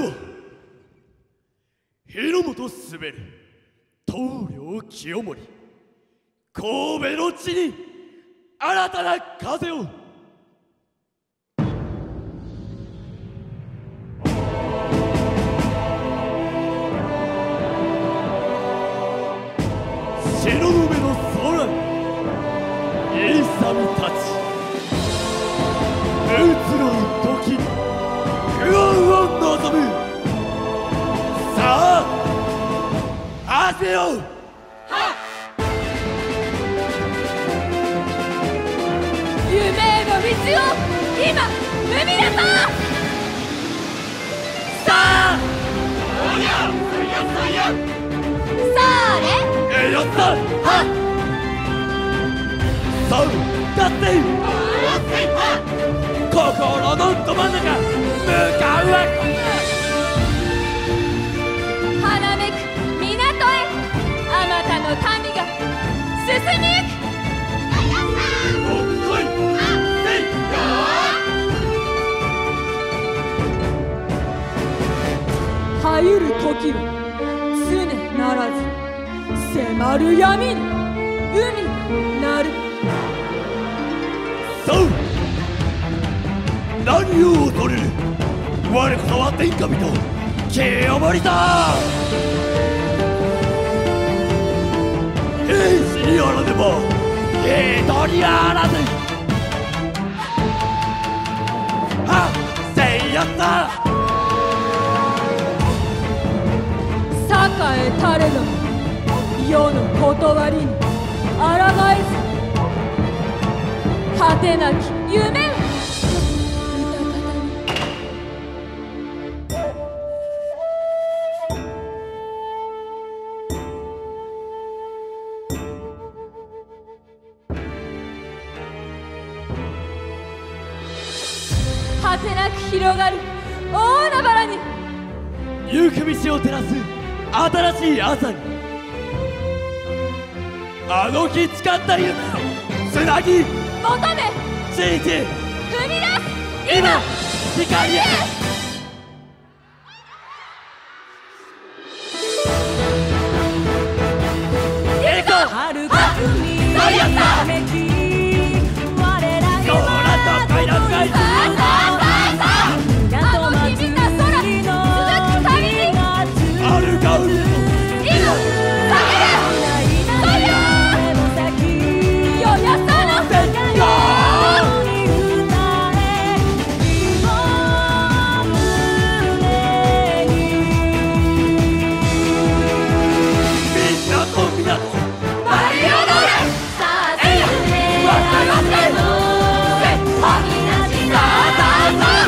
は日の本滑る棟梁清盛、神戸の地に新たな風を。東雲の空に勇み立ち、移ろう時に不安を望む。さあ汗を。 夢への道を今踏み出そう。 さあさあね。 やったはっ。さあ立って心のど真ん中向かうわ。 花めく港へあまたの民が進みゆく。はゆる時を常ならず迫る闇に海なる。 そう何を恐れる。我こそは天下人清盛だ。兵士にあらねば人にあらず。はっせいやった。 栄えたれども世の断りに抗えず、果てなき夢を果てなく広がる大海原に行く道を照らす新しい朝に、あの日誓った夢をつなぎ求め信じ踏み出す今光へ。行こう。 遥か海そうやった。 めき我らが空と海の深いあの日見た空続く旅にあるが海の今叫ぶそうよ。よやその天下みんなと港舞い踊れ。さあ進めわかりません。 みなしさあ